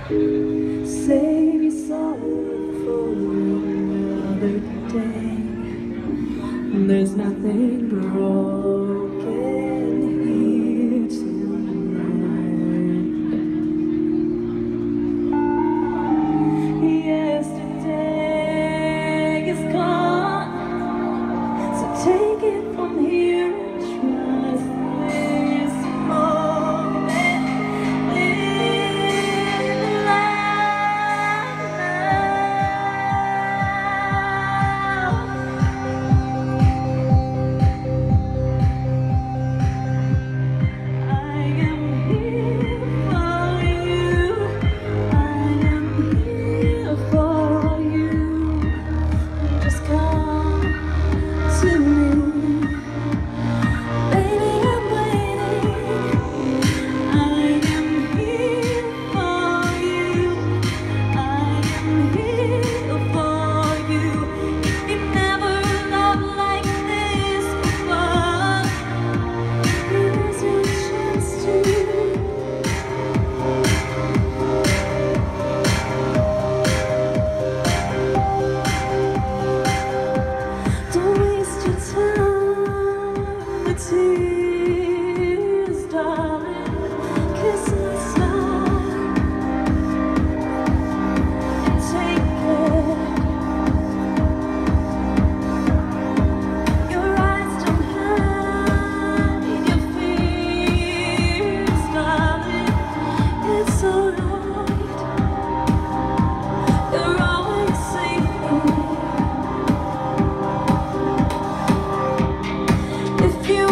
Save your soul for another day. There's nothing broken here tonight. Yesterday is gone, so take it from here and trust this moment. Tears, darling, kiss my smile and take it. Your eyes don't hide your fears, darling, it's alright. You're always safe here. If you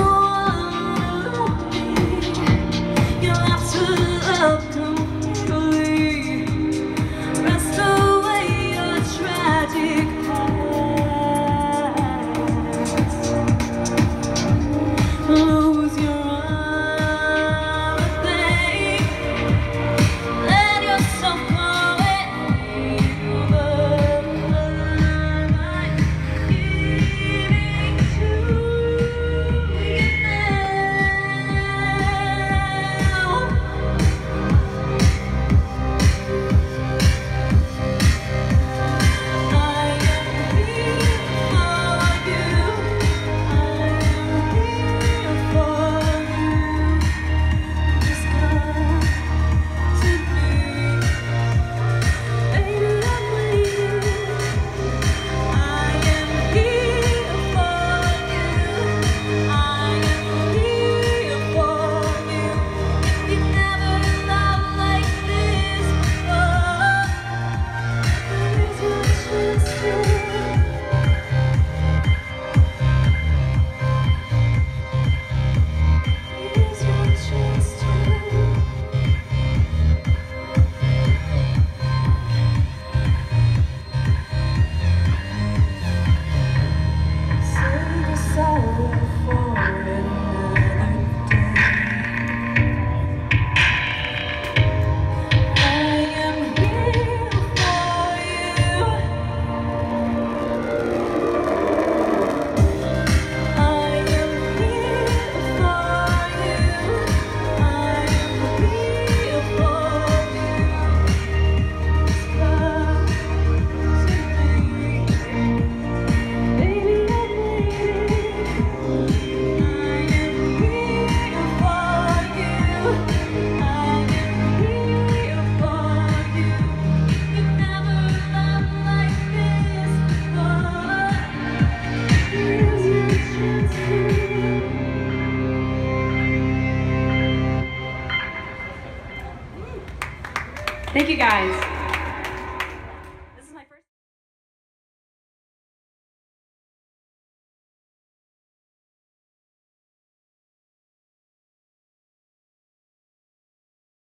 Thank you guys.